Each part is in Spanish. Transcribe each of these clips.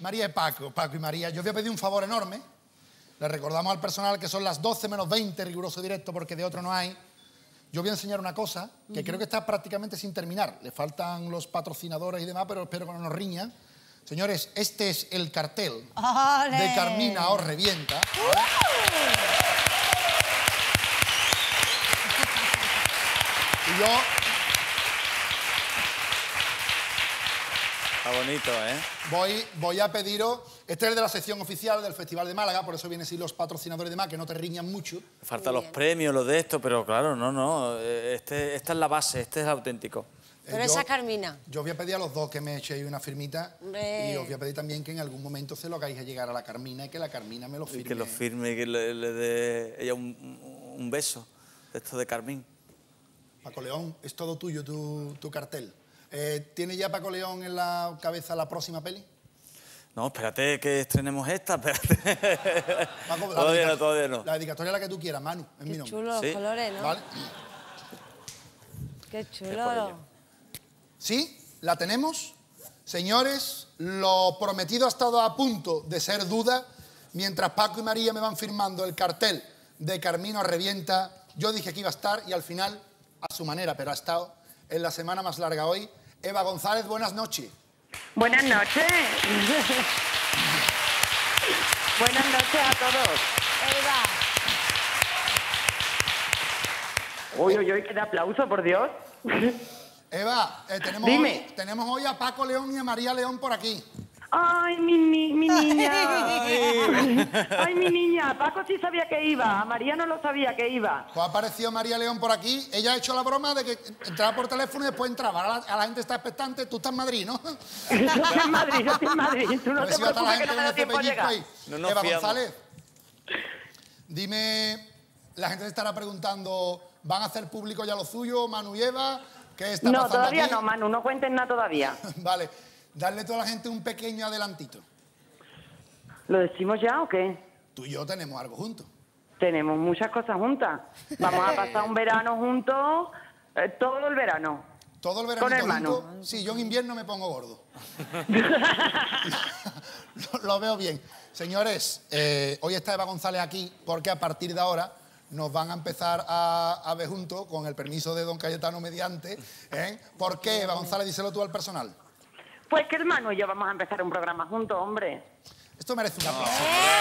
María y Paco y María, yo voy a pedir un favor enorme. Le recordamos al personal que son las 12 menos 20, riguroso directo, porque de otro no hay. Yo voy a enseñar una cosa que creo que está prácticamente sin terminar. Le faltan los patrocinadores y demás, pero espero que no nos riñan. Señores, este es el cartel de Carmina os revienta. Y yo... Está bonito, ¿eh? Voy a pediros... Este es el de la sección oficial del Festival de Málaga, por eso vienen así los patrocinadores y demás, que no te riñan mucho. Faltan los premios, los de esto, pero claro, no. Esta es la base, este es el auténtico. Pero esa Carmina. Yo voy a pedir a los dos que me echéis una firmita. Y os voy a pedir también que en algún momento se lo hagáis a llegar a la Carmina y que la Carmina me lo firme. Y que lo firme y que le dé ella un beso de esto de Carmín. Paco León, es todo tuyo tu cartel. ¿Tiene ya Paco León en la cabeza la próxima peli? No, espérate que estrenemos esta, espérate. Paco, todavía no. La dedicatoria la que tú quieras, Manu, es mi nombre. Qué chulo los colores, ¿no? ¿Vale? Qué chulo. ¿Sí? ¿La tenemos? Señores, lo prometido ha estado a punto de ser duda. Mientras Paco y María me van firmando el cartel de Carmina os revienta, yo dije que iba a estar y al final, a su manera, pero ha estado en la semana más larga hoy. Eva González, buenas noches. Buenas noches. Buenas noches a todos. Eva. Uy, qué de aplauso, por Dios. Eva, Dime. tenemos hoy a Paco León y a María León por aquí. Ay, mi niña. Ay, mi niña. Paco sí sabía que iba. María no lo sabía que iba. Pues ha aparecido María León por aquí. Ella ha hecho la broma de que entraba por teléfono y después entraba. Ahora la gente está expectante. Tú estás en Madrid, ¿no? Yo estoy en Madrid. Tú no te preocupes que no me da tiempo a llegar. Eva González, dime, la gente se estará preguntando, ¿van a hacer público ya lo suyo, Manu y Eva? ¿Qué está pasando No, todavía aquí? no, Manu. No cuentes nada todavía. Vale. Darle a toda la gente un pequeño adelantito. ¿Lo decimos ya o qué? Tú y yo tenemos algo juntos. Tenemos muchas cosas juntas. Vamos a pasar un verano juntos, todo el verano. Todo el verano con hermano. juntos. Sí, yo en invierno me pongo gordo. Lo veo bien. Señores, hoy está Eva González aquí porque a partir de ahora nos van a empezar a ver juntos, con el permiso de don Cayetano mediante. ¿Por qué, Eva González? Díselo tú al personal. Pues que hermano y yo vamos a empezar un programa juntos, hombre. Esto merece un aplauso.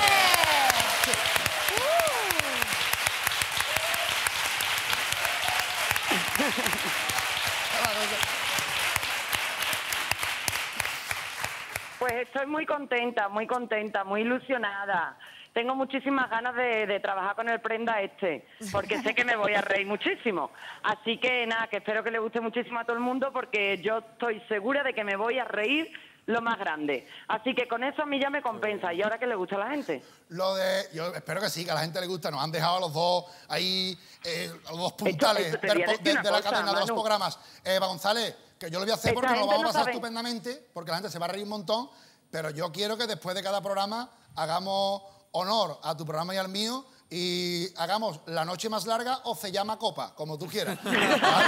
Pues estoy muy contenta, muy ilusionada. Tengo muchísimas ganas de trabajar con el prenda porque sé que me voy a reír muchísimo. Así que nada, que espero que le guste muchísimo a todo el mundo porque yo estoy segura de que me voy a reír lo más grande. Así que con eso a mí ya me compensa. ¿Y ahora qué le gusta a la gente? Yo espero que sí, que a la gente le gusta. Nos han dejado a los dos ahí, los dos puntales Esto te de la cadena de los programas. Eva González, que yo lo voy a hacer porque nos lo vamos a pasar estupendamente, porque la gente se va a reír un montón, pero yo quiero que después de cada programa hagamos honor a tu programa y al mío y hagamos la noche más larga o se llama copa, como tú quieras. ¿Vale?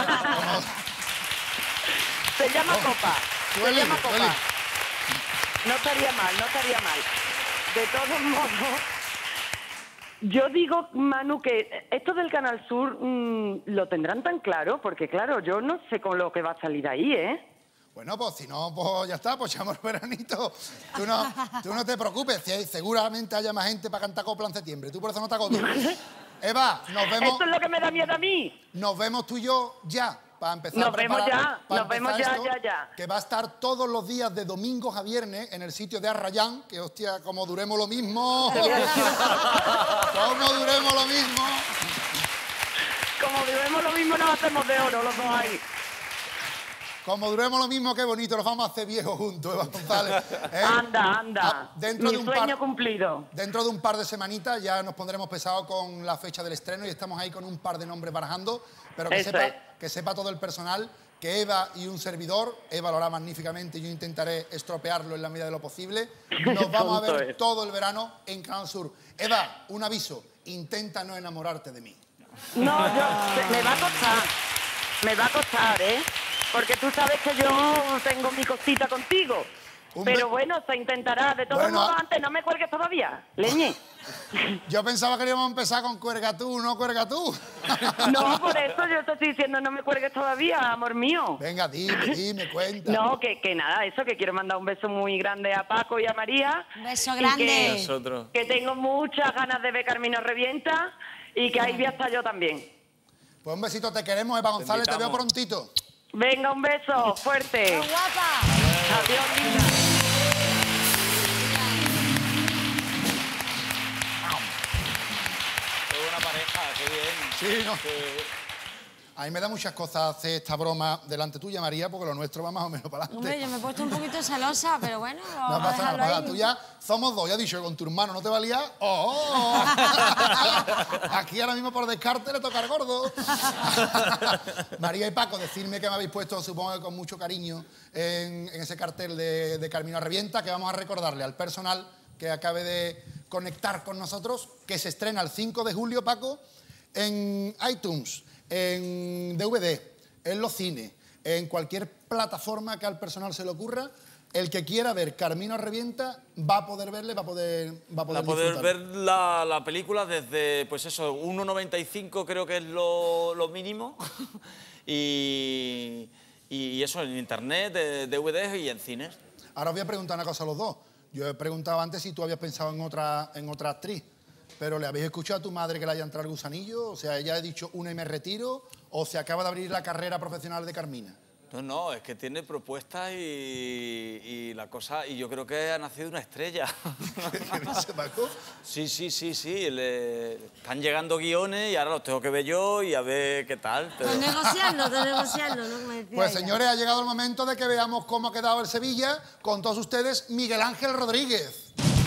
Se llama copa. Se llama copa. No estaría mal. De todos modos, yo digo, Manu, que esto del Canal Sur lo tendrán tan claro, porque claro, yo no sé con lo que va a salir ahí, ¿eh? Bueno, pues si no, pues ya está, pues echamos el veranito. Tú no te preocupes, seguramente haya más gente para cantar copla en septiembre. Tú por eso no te agotes. Eva, nos vemos... Esto es lo que me da miedo a mí. Nos vemos tú y yo ya, para empezar nos vemos ya. Que va a estar todos los días de domingos a viernes en el sitio de Arrayán, que hostia, como duremos lo mismo... Como duremos lo mismo... Como duremos lo mismo nos hacemos de oro los dos ahí. Como duremos lo mismo, qué bonito, nos vamos a hacer viejos juntos, Eva González. Anda. Mi sueño cumplido. Dentro de un par de semanitas ya nos pondremos pesados con la fecha del estreno y estamos ahí con un par de nombres barajando, pero que sepa todo el personal que Eva y un servidor, Eva lo hará magníficamente y yo intentaré estropearlo en la medida de lo posible. Nos vamos a ver todo el verano en Canal Sur. Eva, un aviso, intenta no enamorarte de mí. No, me va a costar, ¿eh? Porque tú sabes que yo tengo mi cosita contigo. Pero bueno, se intentará. De todos modos, antes no me cuelgues todavía, leñe. Yo pensaba que íbamos a empezar con cuerga tú, no cuerga tú. No, por eso yo te estoy diciendo no me cuelgues todavía, amor mío. Venga, dime, cuenta. No, que nada, eso, que quiero mandar un beso muy grande a Paco y a María. Un beso grande. Nosotros. Que tengo muchas ganas de ver Carmina Revienta y que ahí voy a estar yo también. Pues un besito, te queremos, Eva González, te veo prontito. Venga, un beso fuerte. ¡Qué guapa! Adiós, linda. Qué buena pareja, qué bien. Sí, ¿no? A mí me da muchas cosas hacer esta broma delante tuya, María, porque lo nuestro va más o menos para adelante. Hombre, yo me he puesto un poquito celosa, pero bueno, No vamos a pasa dejarlo nada, ahí. tú ya somos dos, ya he dicho, con tu hermano no te va a liar. ¡Oh! Aquí ahora mismo por descarte le toca al gordo. María y Paco, decirme que me habéis puesto, supongo que con mucho cariño, en ese cartel de Carmina Revienta, que vamos a recordarle al personal que acabe de conectar con nosotros, que se estrena el 5 de julio, Paco, en iTunes, en DVD, en los cines, en cualquier plataforma que al personal se le ocurra. El que quiera ver Carmina Revienta va a poder verle, va a poder disfrutar. ver la película desde, pues eso, 1,95 creo que es lo mínimo. y eso en internet, DVDs y en cines. Ahora os voy a preguntar una cosa a los dos. Yo he preguntado antes si tú habías pensado en otra actriz, pero ¿le habéis escuchado a tu madre que le haya entrado el gusanillo? O sea, ella ha dicho una y me retiro, o se acaba de abrir la carrera profesional de Carmina. No, es que tiene propuestas y la cosa... Y yo creo que ha nacido una estrella. ¿Qué dice, Paco? Sí. Están llegando guiones y ahora los tengo que ver yo y a ver qué tal. Pero... Estoy negociando, ¿no? Como decía Pues ella. señores, ha llegado el momento de que veamos cómo ha quedado el Sevilla. Con todos ustedes, Miguel Ángel Rodríguez.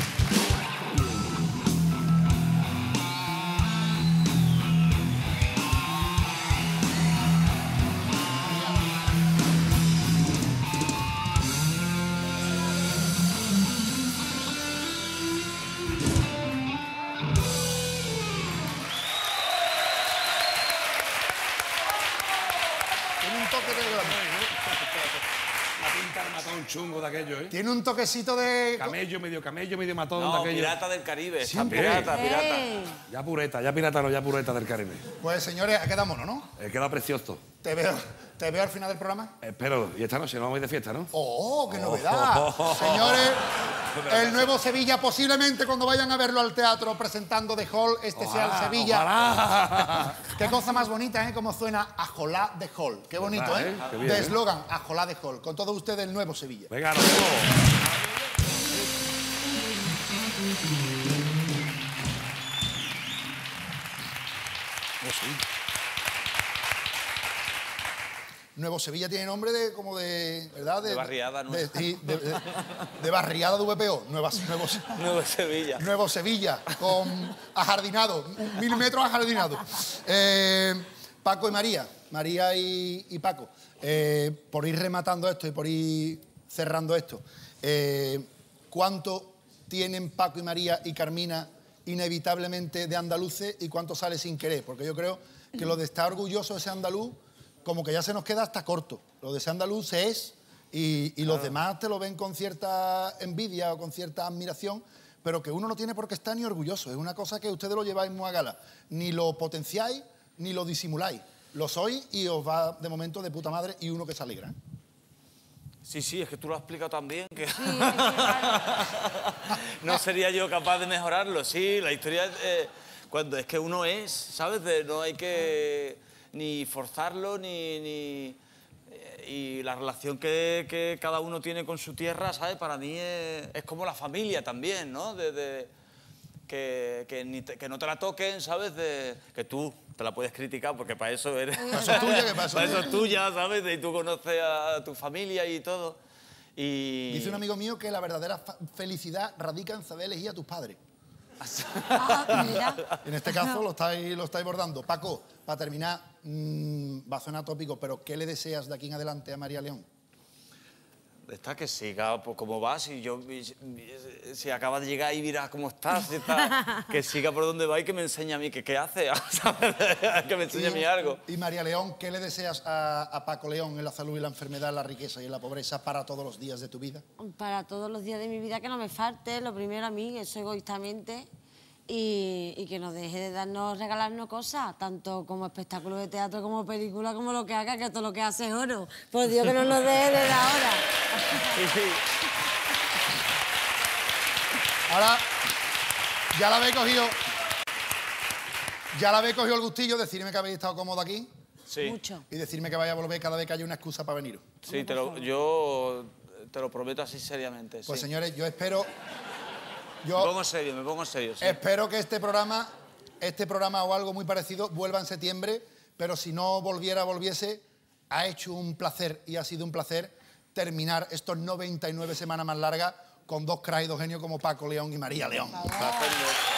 Un chungo de aquello, ¿eh? Tiene un toquecito de... Camello, medio matón de No, aquello. pirata del Caribe. Sí, Está pirata. ¡Ey! Ya pureta, ya pirata no, ya pureta del Caribe. Pues señores, ha quedado mono, ¿no? Queda precioso. Te veo al final del programa. Espero, y esta noche nos vamos a ir de fiesta, ¿no? ¡Oh, qué novedad! Señores, el nuevo Sevilla, posiblemente cuando vayan a verlo al teatro presentando The Hall, este sea el Sevilla. Ojalá. Qué cosa más bonita, ¿eh? Cómo suena Ajolá The Hall. Qué bonito, ¿Verdad, ¿eh? Qué bien, De eslogan, Ajolá The Hall. Con todos ustedes, el nuevo Sevilla. Venga, nos vemos. Nuevo Sevilla tiene nombre de como de, ¿verdad? De barriada, ¿no? De barriada de VPO. Nuevo Sevilla. Nuevo Sevilla, con ajardinado, 1000 metros ajardinado. Paco y María y Paco, por ir rematando esto y por ir cerrando esto, ¿cuánto tienen Paco y María y Carmina inevitablemente de andaluces y cuánto sale sin querer? Porque yo creo que lo de estar orgulloso de ese andaluz, como que ya se nos queda hasta corto. Lo de ese andaluz se es y los demás te lo ven con cierta envidia o con cierta admiración, pero que uno no tiene por qué estar ni orgulloso. Es una cosa que ustedes lo lleváis muy a gala. Ni lo potenciáis ni lo disimuláis. Lo sois y os va de momento de puta madre y uno que se alegra. Sí, es que tú lo has explicado tan bien que no sería yo capaz de mejorarlo. Sí, la historia cuando es que uno es, ¿sabes? No hay que ni forzarlo y la relación que cada uno tiene con su tierra, ¿sabes? Para mí es como la familia también, ¿no? Que no te la toquen, ¿sabes? Que tú te la puedes criticar porque para eso eres... Para eso es tuya, que para eso es tuya, ¿sabes? Y tú conoces a tu familia y todo. Dice un amigo mío que la verdadera felicidad radica en saber elegir a tus padres. Mira. En este caso lo estáis bordando. Paco, para terminar, va a sonar tópico, pero ¿qué le deseas de aquí en adelante a María León? Está que siga pues, como va, si acaba de llegar y verás cómo estás, que siga por donde va y que me enseñe a mí qué hace, ¿sabes? Que me enseñe a mí algo. Y María León, ¿qué le deseas a Paco León en la salud y la enfermedad, la riqueza y la pobreza para todos los días de tu vida? Para todos los días de mi vida que no me falte, lo primero a mí, eso egoístamente, y que nos deje de regalarnos cosas, tanto como espectáculo de teatro, como película, como lo que haga, que todo lo que hace es oro. Por Dios, que no nos deje de dar ahora. Ahora, ya la habéis cogido... Ya la habéis cogido el gustillo, decirme que habéis estado cómodo aquí. Sí. Mucho. Y decirme que vaya a volver cada vez que haya una excusa para venir. Sí, yo te lo prometo así seriamente. Pues sí. señores, yo espero... Me pongo en serio, sí. Espero que este programa o algo muy parecido vuelva en septiembre, pero si no volviese, ha hecho un placer y ha sido un placer terminar estos 99 semanas más largas con dos cracks y dos genios como Paco León y María León.